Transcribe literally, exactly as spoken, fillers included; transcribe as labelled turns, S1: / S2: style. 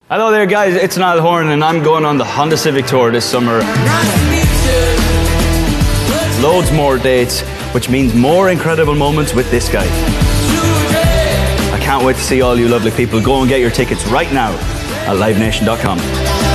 S1: Hello there guys, it's Niall Horan and I'm going on the Honda Civic Tour this summer. Loads more dates, which means more incredible moments with this guy. I can't wait to see all you lovely people. Go and get your tickets right now at live nation dot com.